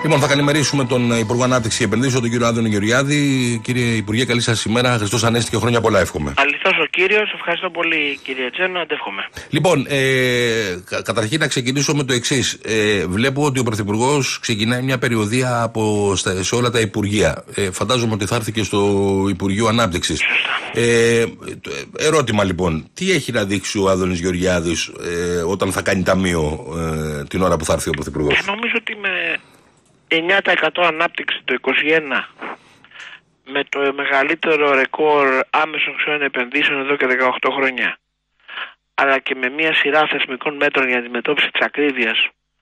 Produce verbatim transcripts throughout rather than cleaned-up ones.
Λοιπόν, θα καλημερίσουμε τον Υπουργό Ανάπτυξη και Επενδύσεων, τον κύριο Άδωνη Γεωργιάδη. Κύριε Υπουργέ, καλή σας ημέρα. Χριστός Ανέστη και χρόνια πολλά, εύχομαι. Αληθώς ο κύριος, ευχαριστώ πολύ κύριε Τσένο, αντεύχομαι. Λοιπόν, ε, κα, καταρχήν να ξεκινήσω με το εξής. Ε, βλέπω ότι ο Πρωθυπουργός ξεκινάει μια περιοδεία από, στα, σε όλα τα Υπουργεία. Ε, φαντάζομαι ότι θα έρθει και στο Υπουργείο Ανάπτυξης. Ε, ερώτημα λοιπόν, τι έχει να δείξει ο Άδωνης Γεωργιάδης ε, όταν θα κάνει ταμείο ε, την ώρα που θα έρθει ο Πρωθυπουργός? Ε, νομίζω ότι με εννιά τοις εκατό ανάπτυξη το είκοσι ένα, με το μεγαλύτερο ρεκόρ άμεσων ξένων επενδύσεων εδώ και δεκαοκτώ χρόνια, αλλά και με μια σειρά θεσμικών μέτρων για αντιμετώπιση της ακρίβειας,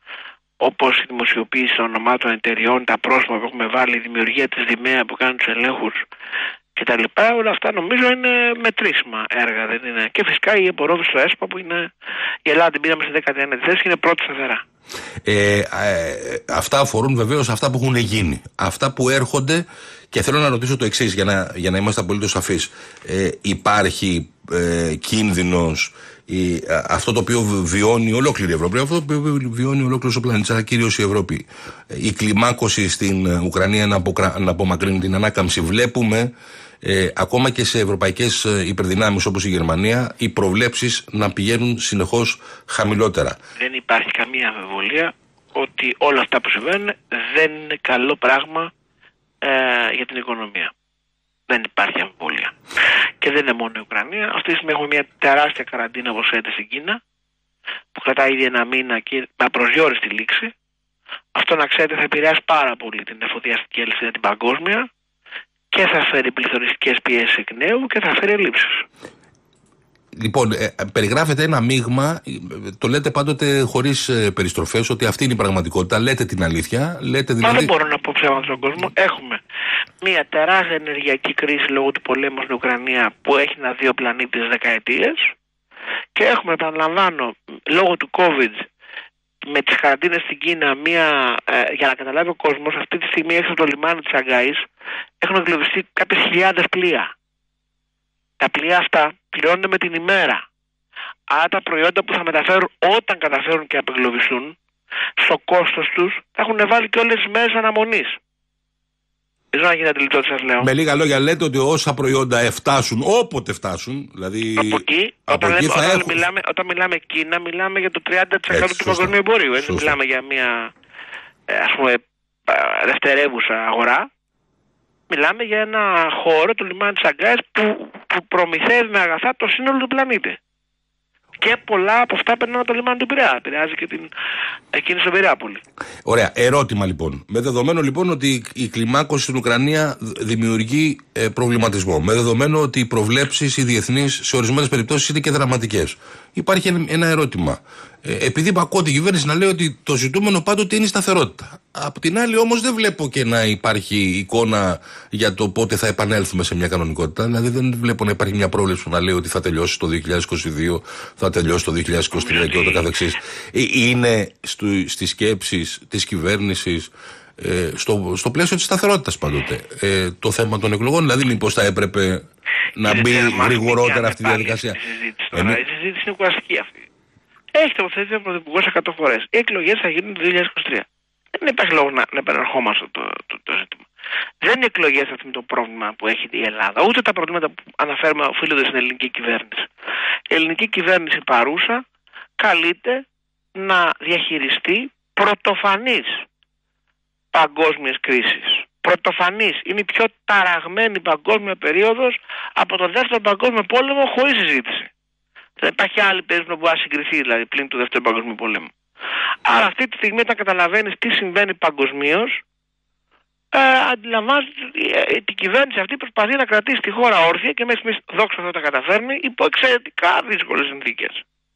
όπως η δημοσιοποίηση των ονομάτων εταιριών, τα πρόσωπα που έχουμε βάλει, η δημιουργία της ΔΙΜΕΑ που κάνει τους ελέγχους κτλ. Όλα αυτά νομίζω είναι μετρήσιμα έργα, δεν είναι? Και φυσικά η απορρόφηση στο ΕΣΠΑ που είναι, η Ελλάδα την πήραμε στη δέκατη ένατη θέση και είναι πρώτη σταθερά. Ε, ε, αυτά αφορούν βεβαίως αυτά που έχουν γίνει. Αυτά που έρχονται, και θέλω να ρωτήσω το εξής για να, για να είμαστε απολύτως σαφείς. Ε, υπάρχει ε, κίνδυνος η, αυτό το οποίο βιώνει ολόκληρη η Ευρώπη, αυτό το οποίο βιώνει ολόκληρος ο πλανήτης, αλλά κυρίως η Ευρώπη, η κλιμάκωση στην Ουκρανία να, αποκρα, να απομακρύνει την ανάκαμψη? Βλέπουμε ε, ακόμα και σε ευρωπαϊκές υπερδυνάμεις όπως η Γερμανία οι προβλέψεις να πηγαίνουν συνεχώς χαμηλότερα. Δεν υπάρχει καμία αμφιβολία ότι όλα αυτά που συμβαίνουν δεν είναι καλό πράγμα ε, για την οικονομία. Δεν υπάρχει αμφιβολία. Και δεν είναι μόνο η Ουκρανία. Αυτή τη στιγμή έχουμε μια τεράστια καραντίνα, όπως λέτε, στην Κίνα, που κρατάει ήδη ένα μήνα και με απροσδιόριστη λήξη. Αυτό, να ξέρετε, θα επηρεάσει πάρα πολύ την εφοδιαστική αλυσίδα την παγκόσμια και θα φέρει πληθωριστικές πιέσεις εκ νέου και θα φέρει ελλείψεις. Λοιπόν, ε, περιγράφετε ένα μείγμα, το λέτε πάντοτε χωρίς ε, περιστροφές, ότι αυτή είναι η πραγματικότητα. Λέτε την αλήθεια. Λέτε δηλαδή... Μα δεν μπορώ να πω ψέματα στον κόσμο. Έχουμε μια τεράστια ενεργειακή κρίση λόγω του πολέμου στην Ουκρανία που έχει να δει ο πλανήτης δεκαετίες, και έχουμε, επαναλαμβάνω, λόγω του COVID με τις καραντίνες στην Κίνα, μια, ε, για να καταλάβει ο κόσμος, αυτή τη στιγμή έξω από το λιμάνι της Σαγκάης έχουν εγκλωβιστεί κάποιες χιλιάδες πλοία. Τα πλοία αυτά πληρώνονται με την ημέρα. Άρα τα προϊόντα που θα μεταφέρουν, όταν καταφέρουν και απεγκλωβιστούν, στο κόστος τους θα έχουν βάλει και όλες τις μέρες αναμονής. Δεν ξέρω να γίνει αντιληπτό τι σας λέω. Με λίγα λόγια, λέτε ότι όσα προϊόντα φτάσουν, όποτε φτάσουν, δηλαδή. Από εκεί, από όταν, εκεί λέμε, θα όταν, έχουν... μιλάμε, όταν μιλάμε Κίνα, μιλάμε για το τριάντα τοις εκατό του παγκοσμίου εμπορίου. Δεν μιλάμε για μια ε, ας πούμε δευτερεύουσα αγορά. Μιλάμε για ένα χώρο, το λιμάνι της Σαγκάης, που, που προμηθεύει με αγαθά το σύνολο του πλανήτη. Και πολλά από αυτά περνάνε από το λιμάνι του Πειραιά. Επηρεάζει και την εκείνη στον Πειραιά-Πόλη. Ωραία. Ερώτημα λοιπόν. Με δεδομένο λοιπόν ότι η κλιμάκωση στην Ουκρανία δημιουργεί ε, προβληματισμό. Με δεδομένο ότι οι προβλέψεις, οι διεθνείς, σε ορισμένες περιπτώσεις είναι και δραματικές. Υπάρχει ένα ερώτημα. Ε, επειδή ακούω την κυβέρνηση να λέει ότι το ζητούμενο πάντοτε είναι η σταθερότητα. Απ' την άλλη όμως δεν βλέπω και να υπάρχει εικόνα για το πότε θα επανέλθουμε σε μια κανονικότητα. Δηλαδή δεν βλέπω να υπάρχει μια πρόβλεψη που να λέει ότι θα τελειώσει το δύο χιλιάδες είκοσι δύο, θα τελειώσει το δύο χιλιάδες είκοσι τρία και ούτω καθεξής. Είναι στο, στις σκέψεις της κυβέρνησης ε, στο, στο πλαίσιο της σταθερότητας πάντοτε ε, το θέμα των εκλογών? Δηλαδή μήπως θα έπρεπε να μπει γρηγορότερα αυτή η διαδικασία? Η συζήτηση, τώρα. Ε, η συζήτηση είναι κουραστική αυτή. Έχει τοποθετηθεί ο Πρωθυπουργός εκατό φορές. Οι εκλογές θα γίνουν το δύο χιλιάδες είκοσι τρία. Δεν υπάρχει λόγο να, να επανερχόμαστε το, το, το ζήτημα. Δεν είναι οι εκλογές αυτό το πρόβλημα που έχει η Ελλάδα. Ούτε τα προβλήματα που αναφέρουμε οφείλονται στην ελληνική κυβέρνηση. Η ελληνική κυβέρνηση παρούσα καλείται να διαχειριστεί πρωτοφανείς παγκόσμιες κρίσεις. Πρωτοφανής. Είναι η πιο ταραγμένη παγκόσμια περίοδος από το δεύτερο παγκόσμιο πόλεμο χωρίς συζήτηση. Δεν υπάρχει άλλη περίπτωση που να συγκριθεί δηλαδή πλην του δεύτερου παγκοσμίου πολέμου. Άρα αυτή τη στιγμή, όταν καταλαβαίνεις τι συμβαίνει παγκοσμίως, ε, αντιλαμβάνεσαι ότι ε, την κυβέρνηση αυτή προσπαθεί να κρατήσει τη χώρα όρθια και μέχρι στιγμής, δόξα τω Θεώ, τα καταφέρνει υπό εξαιρετικά δύσκολες συνθήκες.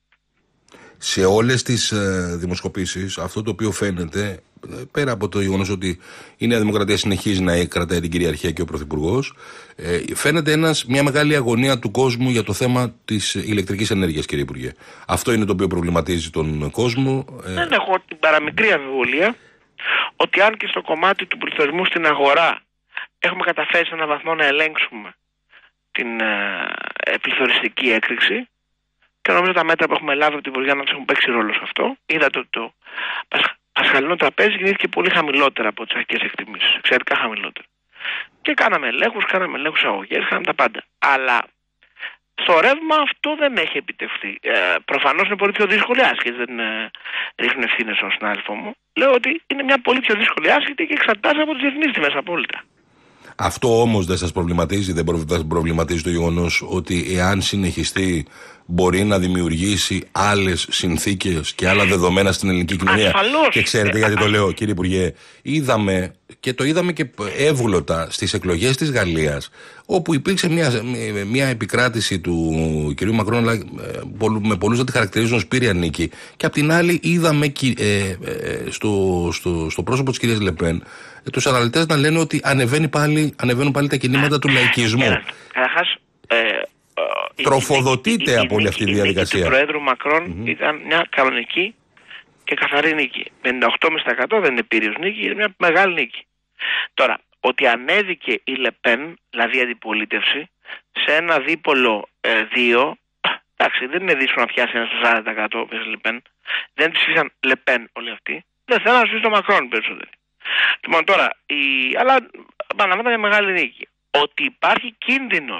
Σε όλες τις ε, δημοσκοπήσεις αυτό το οποίο φαίνεται, πέρα από το γεγονός ότι η Νέα Δημοκρατία συνεχίζει να κρατάει την κυριαρχία και ο Πρωθυπουργός, ε, φαίνεται ένας, μια μεγάλη αγωνία του κόσμου για το θέμα της ηλεκτρικής ενέργειας, κύριε Υπουργέ. Αυτό είναι το οποίο προβληματίζει τον κόσμο. Ε... Δεν έχω την παραμικρή αμφιβολία ότι αν και στο κομμάτι του πληθωρισμού στην αγορά έχουμε καταφέρει σε έναν βαθμό να ελέγξουμε την ε, πληθωριστική έκρηξη, και νομίζω τα μέτρα που έχουμε λάβει από την Υπουργεία να έχουν παίξει ρόλο σε αυτό. Είδατε ότι το ασχαλινό τραπέζι κινήθηκε πολύ χαμηλότερα από τις αρχικές εκτιμήσεις. Εξαιρετικά χαμηλότερα. Και κάναμε ελέγχους, κάναμε ελέγχους αγωγές, κάναμε τα πάντα. Αλλά στο ρεύμα αυτό δεν έχει επιτευχθεί. Ε, προφανώς είναι πολύ πιο δύσκολη άσκηση, δεν ε, ρίχνουν ευθύνες στον συνάδελφό μου. Λέω ότι είναι μια πολύ πιο δύσκολη άσκηση και εξαρτάται από τις διεθνείς τιμές απόλυτα. Αυτό όμως δεν σας προβληματίζει, δεν προβληματίζει το γεγονός ότι εάν συνεχιστεί μπορεί να δημιουργήσει άλλες συνθήκες και άλλα δεδομένα στην ελληνική κοινωνία? Ασφαλώς. Και ξέρετε γιατί το λέω, κύριε Υπουργέ? Είδαμε και το είδαμε και εύγλωτα στις εκλογές της Γαλλίας, όπου υπήρξε μια, μια επικράτηση του κυρίου Μακρόν, αλλά με πολλούς να τη χαρακτηρίζουν ως πύρια νίκη. Και απ' την άλλη είδαμε ε, ε, στο, στο, στο πρόσωπο της κυρίας Λεπέν τους αναλυτές να λένε ότι ανεβαίνει πάλι, ανεβαίνουν πάλι τα κινήματα του λαϊκισμού. Καταρχάς, ε, τροφοδοτείται η, η, από όλη αυτή τη διαδικασία. Η νίκη του Προέδρου Μακρόν mm-hmm. ήταν μια κανονική και καθαρή νίκη. πενήντα οκτώ τοις εκατό δεν είναι πύριος νίκη, είναι μια μεγάλη νίκη. Τώρα, ότι ανέβηκε η Λεπέν, δηλαδή η αντιπολίτευση, σε ένα δίπολο ε, δύο, εντάξει, δεν είναι δύσκολο να πιάσει ένα στο σαράντα τοις εκατό όπως Λεπέν, δεν ψήφισαν Λεπέν όλοι αυτοί, δεν θέλουν να ψηφίσουν τον Μακρόν περισσότερο. Λοιπόν, τώρα, η... αλλά επαναλαμβάνω μια μεγάλη νίκη. Ότι υπάρχει κίνδυνος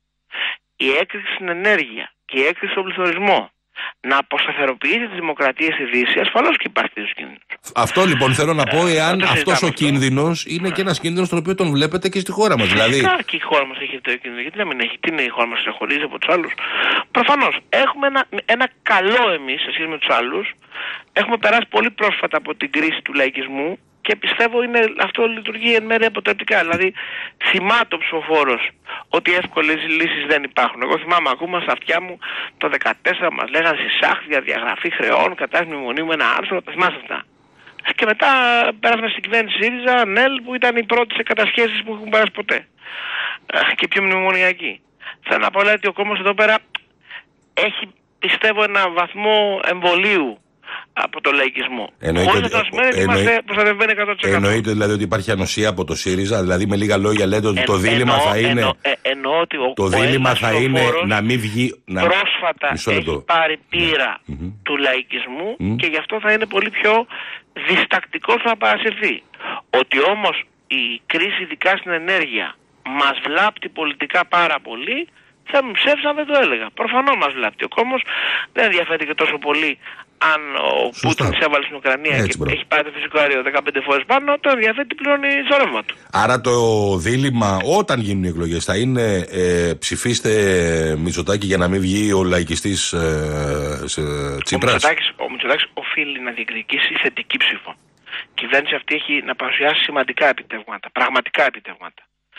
η έκρηξη στην ενέργεια και η έκρηξη στον πληθωρισμό να αποσταθεροποιήσει τις δημοκρατίες στη Δύση, ασφαλώς και υπάρχει τέτοιος κίνδυνος. Αυτό λοιπόν θέλω να πω, εάν ε, αυτός ο κίνδυνος είναι και ένας κίνδυνος τον οποίο τον βλέπετε και στη χώρα μας. Δηλαδή... Φυσικά και η χώρα μας έχει το κίνδυνο. Γιατί να μην έχει? Τι είναι η χώρα μας, ξεχωρίζει από τους άλλους? Προφανώς έχουμε ένα, ένα καλό εμείς σε σχέση με τους άλλους. Έχουμε περάσει πολύ πρόσφατα από την κρίση του λαϊκισμού. Και πιστεύω είναι, αυτό λειτουργεί εν μέρει αποτρεπτικά. Δηλαδή, θυμάται ο ψηφοφόρος ότι εύκολες λύσεις δεν υπάρχουν. Εγώ θυμάμαι ακόμα στα αυτιά μου το δύο χιλιάδες δεκατέσσερα μας λέγανε συσάχθη για διαγραφή χρεών, κατάσταση μνημονίου με ένα άρθρο. Τα θυμάσαι αυτά? Και μετά πέρασαμε στην κυβέρνηση ΣΥΡΙΖΑ, ΝΕΛ, που ήταν οι πρώτες κατασχέσεις που έχουν περάσει ποτέ. Και πιο μνημονιακή. Θέλω να πω λέει, ότι ο κόμμος εδώ πέρα έχει, πιστεύω, ένα βαθμό εμβολίου από το λαϊκισμό. Χωρίς να το σημαίνει ότι είμαστε προστατευμένοι εκατό τοις εκατό. Εννοείται δηλαδή ότι υπάρχει ανοσία από το ΣΥΡΙΖΑ, δηλαδή με λίγα λόγια λέτε ότι ε, το δίλημμα εννοώ, θα είναι. Εννοώ, ε, εννοώ ότι ο, το δίλημμα θα είναι να μην βγει. Να... Πρόσφατα έχει πάρει πείρα mm-hmm. του λαϊκισμού mm-hmm. και γι' αυτό θα είναι πολύ πιο διστακτικός να παρασυρθεί. Ότι όμως η κρίση, ειδικά στην ενέργεια, μας βλάπτει πολιτικά πάρα πολύ. Θα μου ψεύσει αν δεν το έλεγα. Προφανώς μας βλάπτει. Ο κόμμος δεν ενδιαφέρει και τόσο πολύ αν ο Πούτιν σε έβαλε στην Ουκρανία έτσι, και μπρο. έχει πάρει το φυσικό αέριο δεκαπέντε φορές πάνω, το ενδιαφέρει τι πληρώνει στο ρεύμα του. Άρα το δίλημμα όταν γίνουν οι εκλογές θα είναι ε, ψηφίστε Μητσοτάκη για να μην βγει ο λαϊκιστής ε, σε Τσίπρας. Ο Μητσοτάκης οφείλει να διεκδικήσει θετική ψήφο. Η κυβέρνηση αυτή έχει να παρουσιάσει σημαντικά επιτεύγματα, πραγματικά επιτεύγματα.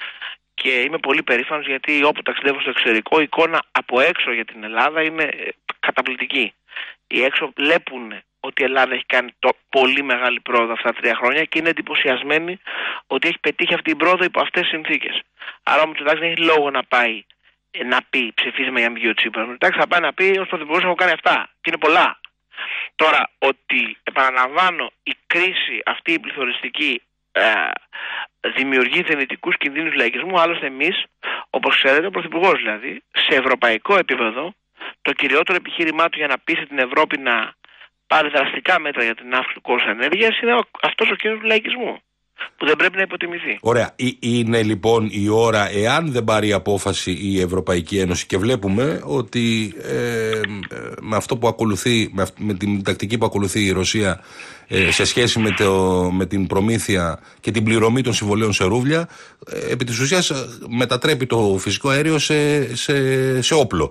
Και είμαι πολύ περήφανος γιατί όπου ταξιδεύω στο εξωτερικό η εικόνα από έξω για την Ελλάδα είναι καταπληκτική. Οι έξω βλέπουν ότι η Ελλάδα έχει κάνει το πολύ μεγάλη πρόοδο αυτά τα τρία χρόνια και είναι εντυπωσιασμένοι ότι έχει πετύχει αυτή την πρόοδο υπό αυτές τις συνθήκες. Άρα ο Μητσοτάκης δεν έχει λόγο να πάει να πει ψηφίζουμε για να βγει ο Τσίπρας. Ο Μητσοτάκης θα πάει να πει ως πρωθυπουργός έχω κάνει αυτά και είναι πολλά. Τώρα ότι επαναλαμβάνω η κρίση αυτή η πληθωριστική ε, δημιουργεί δυνητικούς κινδύνους λαϊκισμού. Άλλωστε εμείς, όπως ξέρετε, ο Πρωθυπουργός δηλαδή, σε ευρωπαϊκό επίπεδο, το κυριότερο επιχείρημά του για να πείσει την Ευρώπη να πάρει δραστικά μέτρα για την αύξηση του κόστους ενέργειας είναι αυτός ο κίνδυνος του λαϊκισμού, που δεν πρέπει να υποτιμηθεί. Ωραία. Είναι λοιπόν η ώρα, εάν δεν πάρει απόφαση η Ευρωπαϊκή Ένωση, και βλέπουμε ότι ε, με αυτό που ακολουθεί, με, με την τακτική που ακολουθεί η Ρωσία ε, σε σχέση με, το, με την προμήθεια και την πληρωμή των συμβολέων σε ρούβλια, ε, επί της ουσίας μετατρέπει το φυσικό αέριο σε, σε, σε όπλο.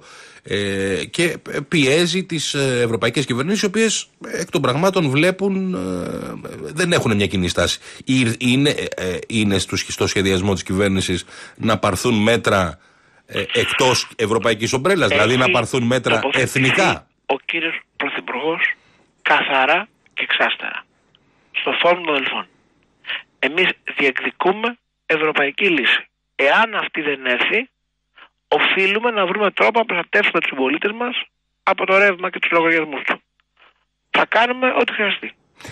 Ε, και πιέζει τις ευρωπαϊκές κυβερνήσεις, οι οποίες εκ των πραγμάτων βλέπουν ε, δεν έχουν μια κοινή στάση. Είναι, ε, είναι στο σχεδιασμό της κυβέρνησης να πάρθουν μέτρα ε, εκτός ευρωπαϊκής ομπρέλας, δηλαδή να πάρθουν μέτρα εθνικά. Ο κύριος Πρωθυπουργός καθαρά και εξάστερα στο φόρουμ των Δελφών. Εμείς διεκδικούμε ευρωπαϊκή λύση. Εάν αυτή δεν έρθει, οφείλουμε να βρούμε τρόπο να προστατεύσουμε τους συμπολίτες μας από το ρεύμα και τους λογαριασμούς του. Θα κάνουμε ό,τι χρειαστεί.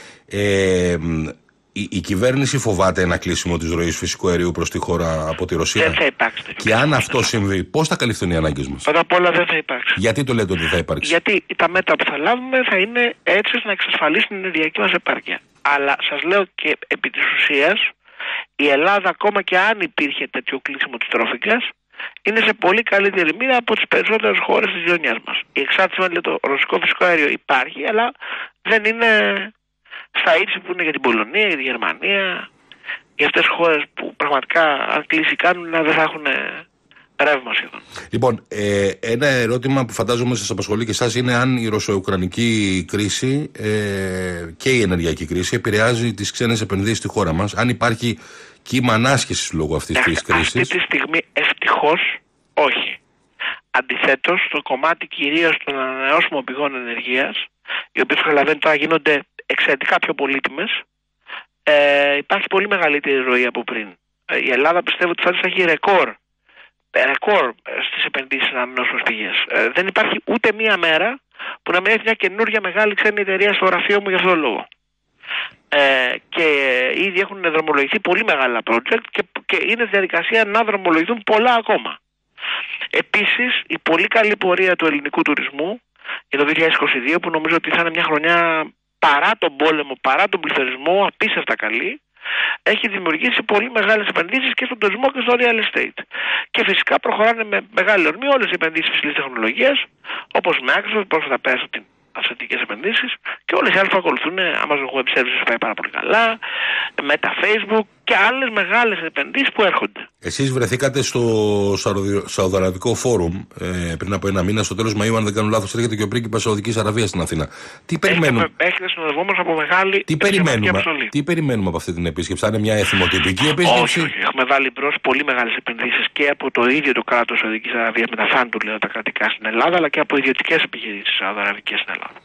Ε, η, η κυβέρνηση φοβάται ένα κλείσιμο της ροής φυσικού αερίου προς τη χώρα από τη Ρωσία. Δεν θα υπάρξει. Και αν αυτό συμβεί, πώς θα καλυφθούν οι ανάγκες μας? Πρώτα απ' όλα δεν θα υπάρξει. Γιατί το λέτε ότι δεν θα υπάρξει? Γιατί τα μέτρα που θα λάβουμε θα είναι έτσι ώστε να εξασφαλίσουν την ενεργειακή μας επάρκεια. Αλλά σας λέω και επί της ουσίας, η Ελλάδα, ακόμα και αν υπήρχε τέτοιο κλείσιμο της τρόφικας, είναι σε πολύ καλύτερη μοίρα από τις περισσότερες χώρες της γειτονιάς μας. Η εξάρτηση με το ρωσικό φυσικό αέριο υπάρχει, αλλά δεν είναι στα ύψη που είναι για την Πολωνία, για τη Γερμανία, για αυτές τις χώρες που πραγματικά αν κλείσει κάνουν δεν θα έχουν ρεύμα σχεδόν. Λοιπόν, ε, ένα ερώτημα που φαντάζομαι σας απασχολεί και εσάς είναι αν η ρωσο-ουκρανική κρίση ε, και η ενεργειακή κρίση επηρεάζει τις ξένες επενδύσεις στη χώρα μας. Αν υπάρχει κύμα ανάσχεσης λόγω αυτής της κρίσης. Αυτή τη στιγμή ευτυχώς όχι. Αντιθέτως, το κομμάτι κυρίως των ανανεώσιμων πηγών ενεργείας, οι οποίες καταλαβαίνετε τώρα γίνονται εξαιρετικά πιο πολύτιμες, ε, υπάρχει πολύ μεγαλύτερη ροή από πριν. Ε, η Ελλάδα πιστεύω ότι θα έχει ρεκόρ, ρεκόρ στις επενδύσεις σε ανανεώσιμες πηγές. Ε, δεν υπάρχει ούτε μία μέρα που να μην έχει μια καινούργια μεγάλη ξένη εταιρεία στο γραφείο μου για αυτόν τον λόγο. Ε, και ήδη έχουν δρομολογηθεί πολύ μεγάλα project και, και είναι στη διαδικασία να δρομολογηθούν πολλά ακόμα. Επίσης, η πολύ καλή πορεία του ελληνικού τουρισμού για το δύο χιλιάδες είκοσι δύο, που νομίζω ότι θα είναι μια χρονιά παρά τον πόλεμο, παρά τον πληθωρισμό, απίστευτα καλή, έχει δημιουργήσει πολύ μεγάλες επενδύσεις και στον τουρισμό και στο real estate. Και φυσικά προχωράνε με μεγάλη ορμή όλες οι επενδύσεις υψηλής τεχνολογίας, όπως με Microsoft, πρόσφατα πέρασε την αυθεντικές επενδύσεις, και όλες οι άλλες που ακολουθούν, Amazon Web Services πάει πάρα πολύ καλά, Meta Facebook και άλλες μεγάλες επενδύσεις που έρχονται. Εσείς βρεθήκατε στο Σαουδαραβικό Φόρουμ ε, πριν από ένα μήνα, στο τέλος Μαΐου, αν δεν κάνω λάθος, έρχεται και ο πρίγκιπας Σαουδικής Αραβίας στην Αθήνα. Τι περιμένουμε, έχετε συνοδευόμενος από μεγάλη τι περιμένουμε, τι περιμένουμε από αυτή την επίσκεψη? Θα είναι μια εθιμοτυπική επίσκεψη? Όχι, όχι. Έχουμε βάλει μπρος πολύ μεγάλες επενδύσεις και από το ίδιο το κράτος Σαουδικής Αραβίας με τα φαν του λέω τα κρατικά στην Ελλάδα, αλλά και από ιδιωτικές επιχειρήσεις σαουδαραβικές στην Ελλάδα.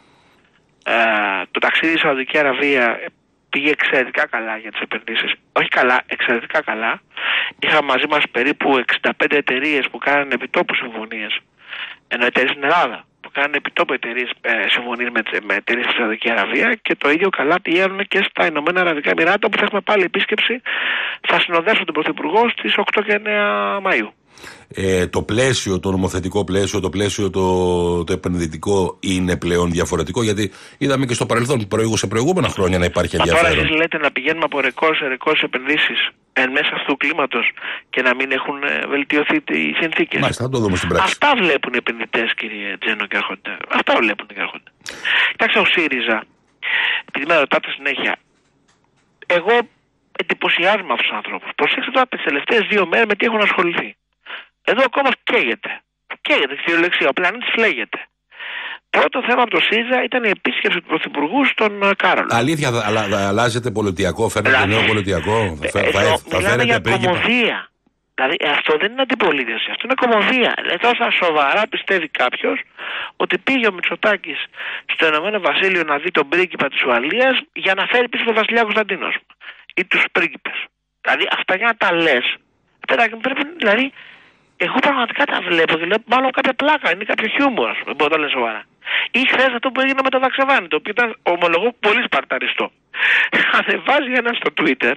Ε, το ταξίδι στη Σαουδική Αραβία πήγε εξαιρετικά καλά για τις επενδύσεις. Όχι καλά, εξαιρετικά καλά. Είχαμε μαζί μας περίπου εξήντα πέντε εταιρείες που κάνανε επιτόπου συμφωνίες. Ενώ εταιρείες στην Ελλάδα που κάνανε επιτόπου εταιρείες, ε, συμφωνίες με, με εταιρείες στη Σαουδική Αραβία, και το ίδιο καλά πηγαίνουν και στα Ηνωμένα Αραβικά Εμιράτα, που θα έχουμε πάλι επίσκεψη. Θα συνοδεύσω τον Πρωθυπουργό στις οκτώ και εννέα Μαΐου. Ε, το πλαίσιο, το νομοθετικό πλαίσιο, το πλαίσιο το, το επενδυτικό είναι πλέον διαφορετικό? Γιατί είδαμε και στο παρελθόν, σε προηγούμενα χρόνια, να υπάρχει ενδιαφέρον. Μα τώρα εσείς λέτε να πηγαίνουμε από ρεκόρ σε ρεκόρ σε επενδύσεις εν μέσα αυτού του κλίματος και να μην έχουν βελτιωθεί οι συνθήκες. Μάλιστα, θα το δούμε στην πράξη. Αυτά βλέπουν οι επενδυτές, κύριε Τζένο, και έρχονται. Αυτά βλέπουν και έρχονται. Κοιτάξτε, ο ΣΥΡΙΖΑ, επειδή με ρωτάτε συνέχεια, εγώ εντυπωσιάζομαι αυτούς τους ανθρώπους. Προσέξτε τώρα τις τελευταίες δύο μέρες με τι έχουν ασχοληθεί. Εδώ ο κόμμας καίγεται. Καίγεται, κυριολεξία. Ο πλανήτης φλέγεται. Πρώτο θέμα από το ΣΥΡΙΖΑ ήταν η επίσκεψη του Πρωθυπουργού στον Κάρολο. Αλήθεια, αλλα, αλλάζετε πολιτιακό, φέρνετε νέο πολιτιακό? Θα, ε, θα, θα φέρετε για κομμωδία. Δηλαδή αυτό δεν είναι αντιπολίτευση, αυτό είναι κομμωδία. Δηλαδή τώρα σοβαρά πιστεύει κάποιος ότι πήγε ο Μητσοτάκης στο Ηνωμένο Βασίλειο να δει τον πρίγκιπα της Ουαλίας για να φέρει πίσω τον βασιλιά Κωνσταντίνος ή τους πρίγκιπες. Δηλαδή αυτά για να τα λες, πρέπει, δηλαδή, εγώ πραγματικά τα βλέπω και λέω μάλλον κάποια πλάκα, είναι κάποιο χιούμορ, δεν μπορώ να τα λέω σοβαρά. Ή χθες αυτό που έγινε με το Βαξεβάνι, το οποίο ήταν, ομολογώ, πολύ σπαρταριστό. Ανεβάζει ένα στο Twitter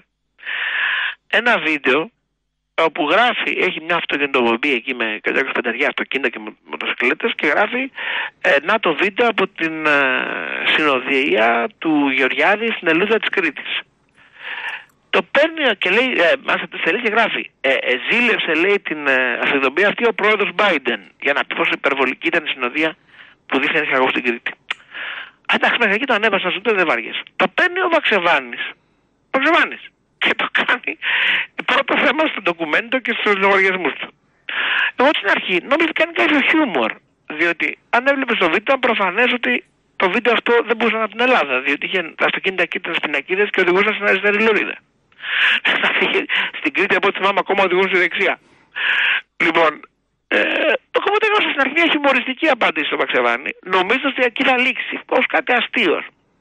ένα βίντεο όπου γράφει, έχει μια αυτοκινητοπομπή εκεί με είκοσι πέντε αυτοκίνητα και μοτοσυκλέτες, και γράφει ε, να το βίντεο από την ε, συνοδεία του Γεωργιάδη στην Ελούδα της Κρήτης. Το παίρνει και λέει, ε, μας και γράφει, ε, ε, ζήλευσε, λέει, την ε, αυτοκινητοπομπή αυτή ο πρόεδρος Biden, για να πει πόσο υπερβολική ήταν η συνοδεία που δείχνει είχα εγώ στην Κρήτη. Εντάξει, μέχρι εκεί το ανέβασα, σου το δεν βάριες. Το παίρνει ο Βαξεβάνης. Ο Βαξεβάνης. Και το κάνει πρώτο θέμα στο ντοκουμέντο και στους λογαριασμούς του. Εγώ στην αρχή νόμιζα ότι κάνει κάποιο χιούμορ. Διότι αν έβλεπε το βίντεο, προφανές ότι το βίντεο αυτό δεν μπορούσε να από την Ελλάδα. Διότι είχε τα αυτοκίνητα εκεί, ήταν πινακίδες και οδηγούσαν στην αριστερή λωρίδα. Στην Κρήτη, από ό,τι θυμάμαι, ακόμα οδηγούν στη δεξιά. Λοιπόν, ε, το κομμάτι έγραψε στην αρχή μια χιουμοριστική απάντηση στο Βαξεβάνη, νομίζοντας ότι εκεί θα λήξει ως κάτι αστείο.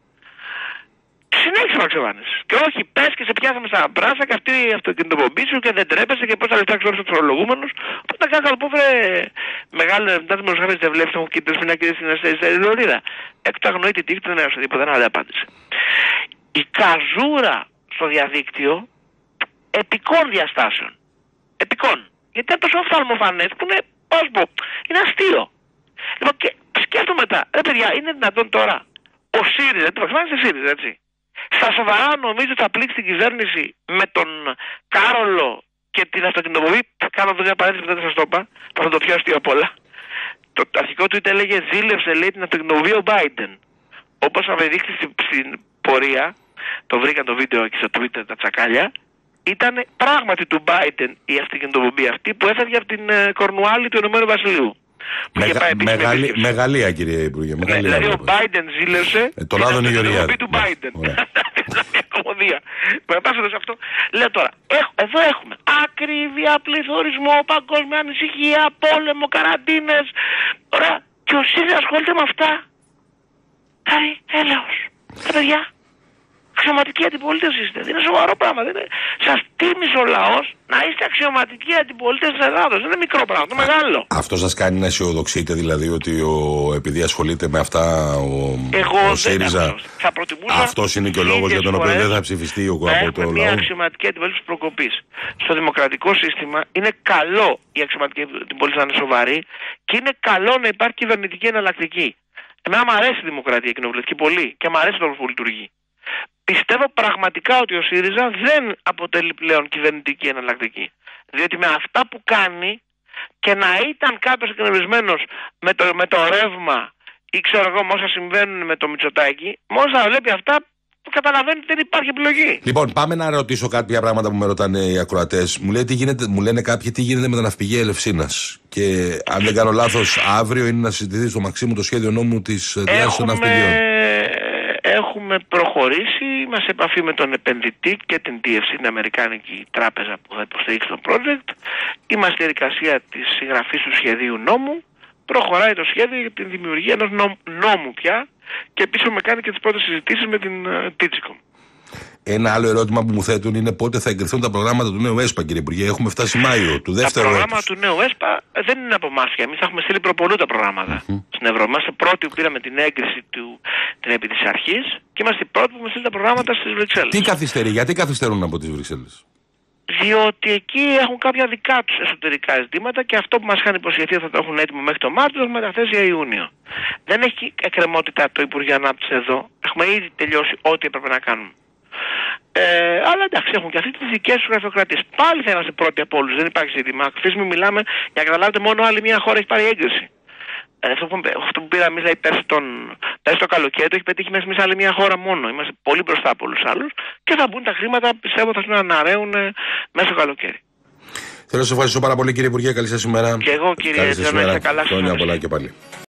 Συνέχισε ο Βαξεβάνης. Και όχι, πες και σε πιάσαμε στα μπράσα και αυτή η αυτοκινητοπομπή σου και δεν τρέπεσαι και πόσα λεφτά ξέρεις τους φορολογούμενους. Οπότε να κάνω πω βρε μεγάλο μετά τη μοσχάβες δεν βλέπεις μου και τις πινακίδες στην αριστερή λωρίδα. Έκτο αγνοεί την τύχη του νέου σε τίποτα, δεν άλλη απάντηση. Η καζούρα στο διαδίκτυο επικών διαστάσεων. Επικών. Γιατί είναι τόσο οφθαλμοφανές που είναι, πώς πω, είναι αστείο. Λοιπόν, και σκέφτομαι μετά, ρε παιδιά, είναι δυνατόν τώρα ο ΣΥΡΙΖΑ, το Βαξεβάνη στη ΣΥΡΙΖΑ, έτσι, Στα σοβαρά νομίζω θα πλήξει την κυβέρνηση με τον Κάρολο και την αυτοκινητοβολή. Κάνω εδώ μια παρένθεση που δεν σας το είπα, θα το πιο αστείο απ' όλα. Το αρχικό του είτε έλεγε ζήλευσε, λέει, την αυτοκινητοβολή ο Biden. Όπως απεδείχθη στην πορεία, το βρήκα το βίντεο εκεί στο Twitter τα τσακάλια, ήταν πράγματι του Biden η αυτοκινητοβολή αυτή που έφευγε από την Κορνουάλη του Ηνωμένου Βασιλείου. Μεγα, μεγαλή, μεγαλεία, κύριε Υπουργέ. Ναι, δηλαδή ο Biden ζήλευσε ε, τον Άδωνη Γεωργιάδη του Biden. Κομμωδία. Μετάσσοντα αυτό, λέω τώρα, έχ, εδώ έχουμε ακρίβεια, πληθωρισμό, παγκόσμια ανησυχία, πόλεμο, καραντίνες. Ωραία. Και ο ΣΥΡΙΖΑ ασχολείται με αυτά. Χάρη, έλεος. Τα παιδιά, αξιωματική αντιπολίτευση είστε. Δεν είναι σοβαρό πράγμα. Δεν είναι... Σας τίμησε ο λαός να είστε αξιωματική αντιπολίτευση της Ελλάδος. Δεν είναι μικρό πράγμα, είναι μεγάλο. Αυτό σας κάνει να αισιοδοξείτε, δηλαδή, ότι ο... επειδή ασχολείται με αυτά ο, Εγώ ο ΣΥΡΙΖΑ. Θα προτιμούσα. Αυτός είναι και ο λόγος για τον οποίο δεν θα ψηφιστεί ο από το λαό. Μια αξιωματική αντιπολίτευση προκοπής. Στο δημοκρατικό σύστημα είναι καλό η αξιωματική αντιπολίτευση να είναι σοβαρή και είναι καλό να υπάρχει κυβερνητική εναλλακτική. Εμένα μου αρέσει η δημοκρατία κοινοβουλευτική πολύ και μου αρέσει το που λειτουργεί. Πιστεύω πραγματικά ότι ο ΣΥΡΙΖΑ δεν αποτελεί πλέον κυβερνητική εναλλακτική. Διότι με αυτά που κάνει και να ήταν κάποιος εκνευρισμένος με το, με το ρεύμα ή ξέρω εγώ με όσα συμβαίνουν με το Μητσοτάκη, μόλις θα βλέπει αυτά που καταλαβαίνει ότι δεν υπάρχει επιλογή. Λοιπόν, πάμε να ρωτήσω κάποια πράγματα που με ρωτάνε οι ακροατές. Μου, λέει, τι γίνεται, μου λένε κάποιοι τι γίνεται με τα ναυπηγεία Ελευσίνας. Και αν δεν κάνω λάθος, αύριο είναι να συζητηθεί στο Μαξίμου το σχέδιο νόμου της διάσωσης των ναυπηγείων. Έχουμε προχωρήσει, είμαστε σε επαφή με τον επενδυτή και την ντι εφ σι, την Αμερικάνικη τράπεζα που θα υποστηρίξει το project. Είμαστε στη διαδικασία της συγγραφής του σχεδίου νόμου. Προχωράει το σχέδιο για την δημιουργία ενός νόμου πια και επίσης έχουμε κάνει και τις πρώτες συζητήσεις με την Digicom. Ένα άλλο ερώτημα που μου θέτουν είναι πότε θα εγκριθούν τα προγράμματα του νέου ΕΣΠΑ, κύριε Υπουργέ. Έχουμε φτάσει Μάιο του δεύτερου έτους. Τα προγράμματα του νέου ΕΣΠΑ δεν είναι από εμάς. Εμείς θα έχουμε στείλει προπολού τα προγράμματα mm-hmm. στην Ευρώπη. Είμαστε πρώτοι που πήραμε την έγκριση του, την επί της αρχής και είμαστε οι πρώτοι που έχουμε στείλει τα προγράμματα στις Βρυξέλλες. Τι καθυστερεί, γιατί καθυστερούν από τις Βρυξέλλες? Διότι εκεί έχουν κάποια δικά τους εσωτερικά ζητήματα και αυτό που μας είχαν υποσχεθεί θα το έχουν έτοιμο μέχρι το Μάρτιο, θα έχουμε μεταθέσει για Ιούνιο. Δεν έχει εκκρεμότητα το Υπουργείο Ανάπτυξης εδώ. Έχουμε ήδη τελειώσει ό,τι έπρεπε να κάνουμε. Ε, αλλά εντάξει, έχουν και αυτοί τις δικές τους γραφειοκρατίες. Πάλι θα είμαστε πρώτοι από όλους, δεν υπάρχει ζήτημα. Αφήσουμε, μιλάμε για να καταλάβετε, μόνο άλλη μια χώρα έχει πάρει έγκριση. Ε, αυτό, που, αυτό που πήραμε εμείς πέρσι, τον, πέρσι το καλοκαίρι, το έχει πετύχει μέσα σε άλλη μια χώρα μόνο. Είμαστε πολύ μπροστά από όλους άλλους και θα μπουν τα χρήματα, πιστεύω, θα να αναραίουν μέσα στο καλοκαίρι. Θέλω να σας ευχαριστήσω πάρα πολύ, κύριε Υπουργέ. Καλή σας ημέρα. Και εγώ, κύριε Τζόνα, είστε καλά. Χρόνια πολλά και πάλι.